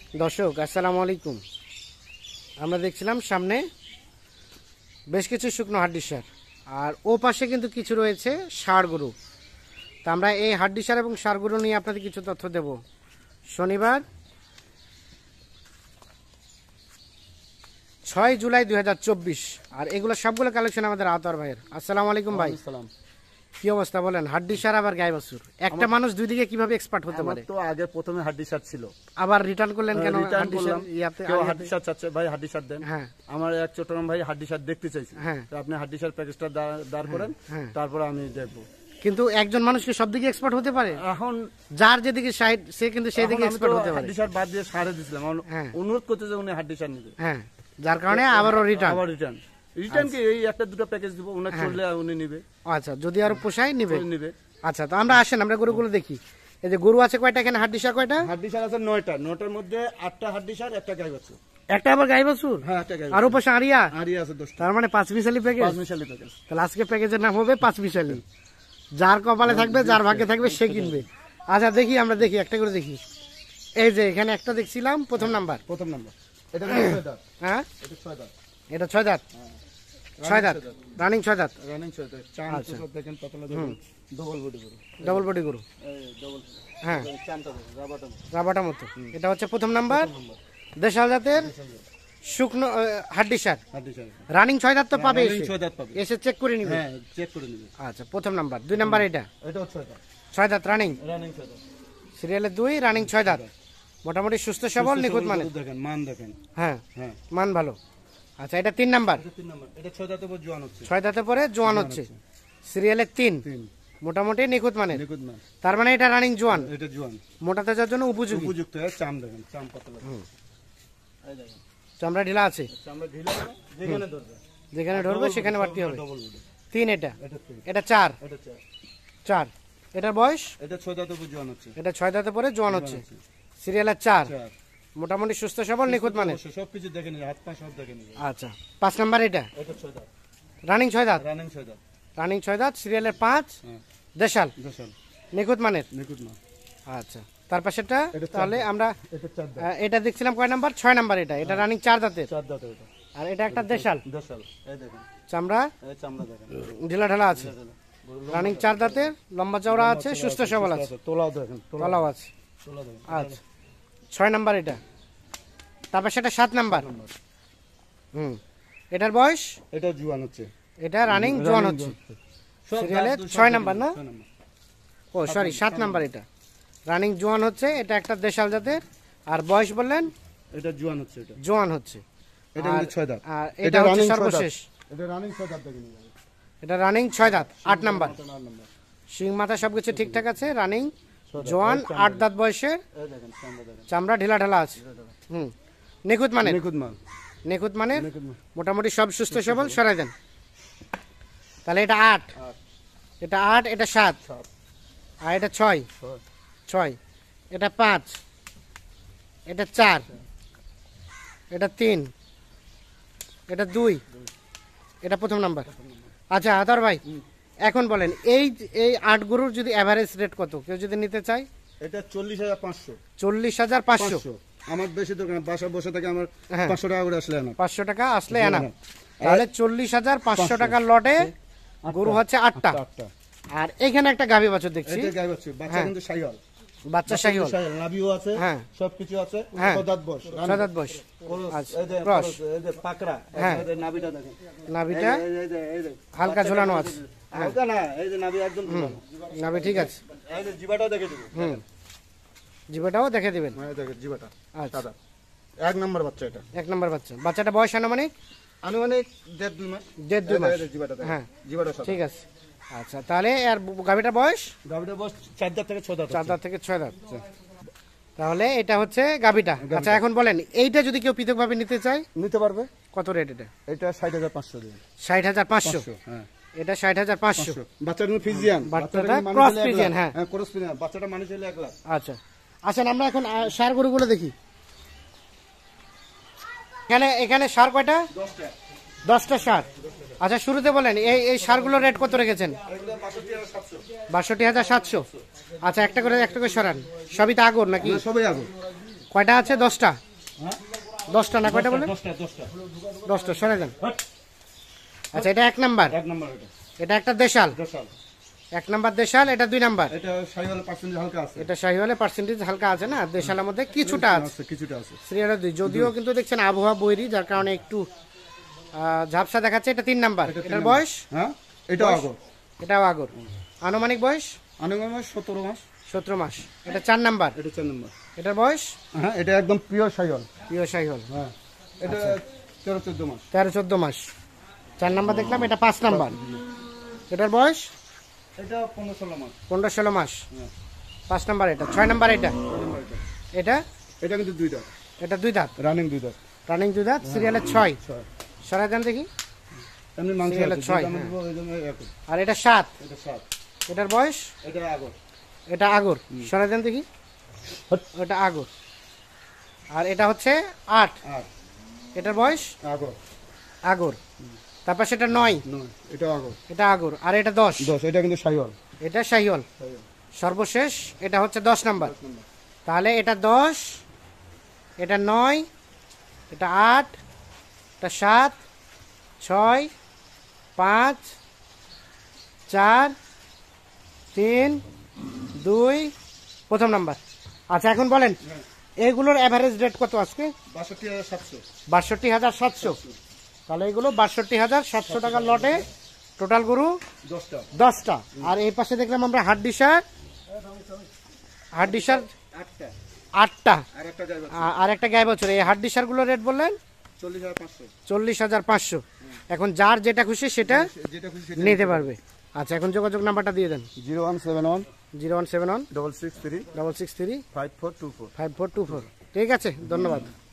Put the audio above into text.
দর্শক আসসালামু আলাইকুম। আমরা দেখছিলাম সামনে বেশ কিছু শুকনো হাড্ডি সার, আর ও পাশে কিন্তু কিছু রয়েছে ষাঁড় গরু। তা আমরা এই হাড্ডি সার এবং ষাঁড় গরু নিয়ে আপনাদের কিছু তথ্য দেব। শনিবার 6 জুলাই 2024, আর এগুলো সবগুলো কালেকশন আমাদের আতর ভাইয়ের। আসসালামু আলাইকুম ভাই। কি অবস্থা বলেন? হাড্ডি সার আবার গাই বাছুর, একটা মানুষ দুই দিকে কিভাবে এক্সপার্ট হতে পারে? তো আগে প্রথমে হাড্ডি সার ছিল, আবার রিটার্ন করলেন কেন? রিটার্ন করলাম। কেউ হাড্ডি সার চাচ্ছে, ভাই হাড্ডি সার দেন। হ্যাঁ, আমার এক চট্টগ্রাম ভাই হাড্ডি সার দেখতে চাইছে। হ্যাঁ, তো আপনি হাড্ডি সার প্যাকেজটা দাঁড় করেন, তারপর আমি দেখবো। কিন্তু একজন মানুষকে সব দিকে এক্সপার্ট হতে পারে? এখন যার যেদিকে সাইড সে কিন্তু সেই দিকে এক্সপার্ট হতে পারে। হাড্ডি সার বাদ দিয়ে সারে দিছিলাম, অনুরোধ করতে যে উনি হাড্ডি সার নিবে। হ্যাঁ, যার কারণে আবারও রিটার্ন কি এই একটা দুটো প্যাকেজ দিব, উনি চললে উনি নিবে। আচ্ছা, যদি আরো পোষায় নিবে। আচ্ছা, তো আমরা আসেন, আমরা গরুগুলো দেখি। এই যে গরু আছে কয়টা এখানে? হাড্ডি সার কয়টা? হাড্ডি সার আছে 9টা। 9টার মধ্যে 8টা হাড্ডি সার, একটা গাই বাছুর। একটা আবার গাই বাছুর? হ্যাঁ, একটা গাই। আর ওপাশে আরিয়া আছে 10টা। তার মানে 5 মিশালি প্যাকেজ। 5 মিশালি প্যাকেজ। তাহলে আজকে প্যাকেজের নাম হবে 5 মিশালি। যার কপালে থাকবে, যার ভাগ্যে থাকবে সে কিনবে। আচ্ছা দেখি, আমরা দেখি একটা করে দেখি। এই যে এখানে একটা দেখছিলাম প্রথম নাম্বার। এটা 6 দাঁত। হ্যাঁ, এটা 6 দাঁত। এটা 6 দাঁত। 6 দাঁত, রানিং 6 দাঁত। চান তো দেখেন, পাতলা দেখুন, ডবল বডি গরু। হ্যাঁ, চানটা দেখুন, রাবাটা মতো। এটা হচ্ছে প্রথম নাম্বার, দেশাল জাতের শুকনো হাড্ডি সার। রানিং 6 দাঁত তো পাবে, এসে চেক করে নিবে। হ্যাঁ, চেক করে নিবে। আচ্ছা, প্রথম নাম্বার। 2 নাম্বার এটাও 6 দাঁত রানিং। 6 2 রানিং 6 দাঁত। মোটামুটি সুস্থ সবল, নিখুঁত মানে। দেখেন মান দেখেন। হ্যাঁ, মান ভালো। আচ্ছা, এটা 3 নাম্বার। এটা 6 দাঁতের পর জোয়ান হচ্ছে। 6 দাঁতের পরে জোয়ান হচ্ছে। সিরিয়ালে 3। মোটামুটি নিখুঁত মানে। তার মানে এটা রানিং জোয়ান। এটা জোয়ান, মোটাতে যাওয়ার জন্য উপযুক্ত। চাম দেখেন, চাম পাতলা। এই দেখেন, চামড়া ঢিলা আছে। চামড়া ঢিলা, যেখানে ধরবে, যেখানে ধরবে সেখানে বাড়তি হবে। 3 এটা 4। এটা 4। এটার বয়স? এটা 6 দাঁতের পর জোয়ান হচ্ছে। এটা 6 দাঁতের পরে জোয়ান হচ্ছে। সিরিয়ালে 4। মোটামুটি সুস্থ সবল, নিখুঁত মানে। সবকিছু দেখে নিয়ে, হাত পা সব দেখে নিয়ে। আচ্ছা, 5 নাম্বার এটা 6 দাঁত। রানিং 6 দাঁত। রানিং 6 দাঁত। সিরিয়ালের 5। দেশাল, নিখুঁত মানের। আচ্ছা, তার পাশেরটা তাহলে আমরা এটা দেখছিলাম কয় নাম্বার? 6 নাম্বার। এটা রানিং 4 দাঁতের। আর এটা একটা দেশাল। এই দেখেন, চামড়া ঢিলা ঢালা আছে। রানিং 4 দাঁতের, লম্বা চওড়া আছে, সুস্থ সবল আছে। তোলাও দেখেন, তোলাও আছে। আচ্ছা, 6 নাম্বার এটা। তারপর সেটা 7 নাম্বার। এটার বয়স? এটা জোয়ান হচ্ছে। এটা রানিং জোয়ান হচ্ছে। সিরিয়ালে 6 নাম্বার না? ও সরি, 7 নাম্বার। এটা রানিং জোয়ান হচ্ছে। এটা একটা দেশাল জাতের। আর বয়স বললেন? এটা জোয়ান হচ্ছে। জোয়ান হচ্ছে। এটা 6 দাঁত। আর এটা হচ্ছে সর্বশেষ। এটা রানিং 6 দাঁত দেখেন। এটা রানিং 6 দাঁত, 8 নাম্বার। শিং মাথা সবকিছু ঠিকঠাক আছে। রানিং জোয়ান, 8 দাঁত বয়সের। চামড়া ঢিলা ঢালা আছে। নিখুঁত মানে। নিখুঁত মানে, মোটামুটি সব সুস্থ সবল। সরাই দেন। তাহলে এটা 8, এটা 8, এটা 7, আর এটা 6, এটা 5, এটা 4, এটা 3, এটা 2, এটা প্রথম নাম্বার। আচ্ছা আদার ভাই, এখন বলেন এই 8 গরুর যদি এভারেজ রেট কত, কেউ যদি নিতে চায়? এটা 40,500। 40,500। আমার বেশি দোকান, বাসা বসে থেকে আমার 500 টাকা করে আসলে না। 500 টাকা আসলে আনা। তাহলে 40,500 টাকার লটে গরু হচ্ছে 8টা। আর এখানে একটা গাভী বাছুর দেখছি। এটা গাভী বাছুর, বাচ্চা কিন্তু শাহিওয়াল। বাচ্চা শাহিওয়াল, নাভিও আছে, সবকিছু আছে। 6 দাঁত বয়স। 6 দাঁত বয়স। আচ্ছা, এই যে পাকড়া, এই যে নাভিটা দেখেন। নাভিটা হালকা ঝোলানো আছে। হালকা না, এই যে নাভি একদম ঝোলানো। নাভি ঠিক আছে। এই যে জিবাটাও দেখে দিব। জিবাটাও দেখে দিবেন। হ্যাঁ, দেখেন জিবাটা। আচ্ছা, 1 নাম্বার বাচ্চা এটা। 1 নাম্বার বাচ্চা। বাচ্চাটা বয়স আনুমানিক 1.5-2 মাস। 1.5-2 মাস। জিবাটা দেখেন। হ্যাঁ, জিবাটা ঠিক আছে। আচ্ছা, তাহলে আর গাভীটার বয়স? গাভীটার বয়স 4 দাঁত থেকে 6 দাঁত। 4 দাঁত থেকে 6 দাঁত। তাহলে এটা হচ্ছে গাভীটা। আচ্ছা, এখন বলেন এইটা যদি কেউ পৃথকভাবে নিতে চায় নিতে পারবে? কত রেট এটা? এটা 60,500 দিন। 60,500। হ্যাঁ, এটা 60,500। বাচ্চাটা ফ্রিজিয়ান, বাচ্চাটা ক্রস ফ্রিজিয়ান। হ্যাঁ, ক্রস ফ্রিজিয়ান। বাচ্চাটা মানুষ হলে 1 লাখ। আচ্ছা, আসেন আমরা এখন ষাঁড় গরুগুলো দেখি। এখানে ষাঁড় কয়টা? 10টা ষাঁড়। আচ্ছা, শুরুতে বলেন এই ষাঁড়গুলোর রেট কত রেখেছেন? 62,700। আচ্ছা, একটা করে সরান। সবই তো আগর নাকি? সবই আগর। কয়টা আছে? 10টা। হ্যাঁ 10টা না কয়টা বলে? 10টা, সরে যান। আচ্ছা, এটা 1 নাম্বার। এক নাম্বার এটা এটা একটা দেশাল। দেশাল 1 নাম্বার দেশাল, এটা 2 নাম্বার। এটা শাহিওয়ালের পার্সেন্টেজ হালকা আছে এটা শাহিওয়ালের পার্সেন্টেজ হালকা আছে না, দেশালের মধ্যে কিছুটা আছে। কিছুটা আছে সিরিয়ালে 2, যদিও কিন্তু দেখছেন আবহাওয়া বৈরী, যার কারণে একটু ঝাপসা দেখাচ্ছে। এটা 3 নাম্বার। এটার বয়স? হ্যাঁ এটা আগর এটাও আগর। আনুমানিক বয়স? আনুমানিক মাস 17 মাস। 17 মাস। এটা 4 নাম্বার। এটা 4 নাম্বার। এটার বয়স? হ্যাঁ এটা একদম পিওর শাহিওয়াল। প্রিয় শাহিওয়াল। হ্যাঁ এটা 13-14 মাস। 13-14 মাস। 4 নাম্বার দেখলাম। এটা 5 নাম্বার। এটার বয়স? এটা 15-16 মাস। 15-16 মাস। হ্যাঁ 5 নাম্বার। এটা 6 নাম্বার। এটা এটা এটা কিন্তু 2 দাঁত। এটা 2 দাঁত। রানিং 2 দাঁত। রানিং 2 দাঁত। সিরিয়ালে 6। সরাই দেন দেখি। এমনি মাংস সিরিয়ালে আছে, 6, দুধ আমি দেবো, এই জন্য একই। আর এটা 7। এটা 7। এটার বয়স? এটা আগর। এটা আগর। সরাই দেন দেখি। ওটা আগর। আর এটা হচ্ছে 8। 8 এটার বয়স? আগর। আগর। তারপর সেটা 9। 9 এটা আগর। এটা আগর। আর এটা 10। 10 এটা কিন্তু শাহিওয়াল। এটা শাহিওয়াল। সর্বশেষ এটা হচ্ছে 10 নাম্বার। তাহলে এটা 10, এটা 9, এটা 8, এটা 7, 6, 5, 4, 3, 2, প্রথম নাম্বার। আচ্ছা, এখন বলেন এগুলোর এভারেজ রেট কত আজকে? 62,700। 62,700। তাহলে এগুলো 62,700 টাকার লটে টোটাল গরু 10টা। 10টা। আর এই পাশে দেখলাম আমরা হাড্ডিসার 8টা। 8টা। আর একটা গাই বাচ্চা আর একটা গাই বছর। এই হাড্ডিসার গুলো রেট বললেন 40,500। 40,500। এখন যার যেটা খুশি সেটা যেটা খুশি সেটা নিতে পারবে। আচ্ছা, এখন যোগাযোগ নাম্বারটা দিয়ে দেন। 0171 0171 663 663 5424। 5424। ঠিক আছে, ধন্যবাদ।